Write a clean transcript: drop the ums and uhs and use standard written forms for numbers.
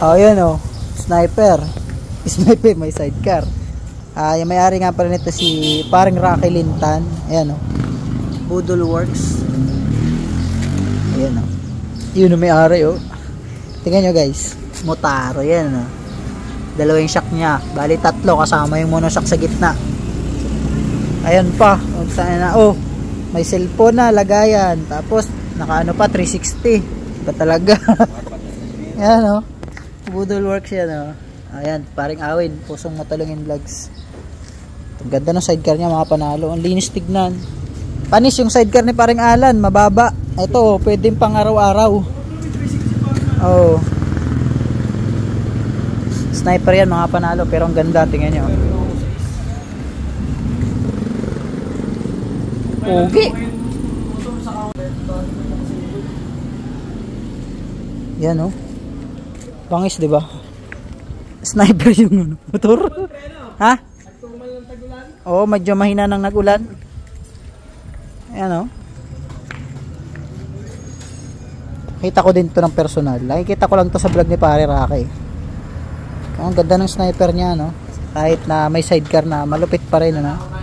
Oh, yun oh. Sniper. Sniper, may sidecar. Yung may-ari nga pala nito si parang Rocky Lintan. Ayan oh. Budol Works. Ayan oh. Yun ang may-ari oh. Tingnan nyo guys. Motaro yan oh. Dalawa yung shock nya. Bali tatlo kasama yung monoshock sa gitna. Ayan pa. Oh, may cellphone na lagayan. Tapos nakaano pa 360. Ba talaga? Ayan oh. Budol Works yan oh. Ayan, paring Awin, Pusong Matalungin Vlogs. Ang ganda ng sidecar niya mga panalo. Ang linis tignan. Panis yung sidecar ni paring Alan, mababa. Ito, pwedeng pang araw-araw. Oh. Sniper yan mga panalo, pero ang ganda, tingnan nyo. Okay. Yan oh. Pangis, di ba? Sniper yung motor. Ha? Oo, medyo mahina ng nag-ulan. Ayan o. Kita ko din to ng personal. Nakikita ko lang to sa vlog ni Pare Rocky. Ang ganda ng sniper niya, no? Kahit na may sidecar na, malupit pa rin, ano?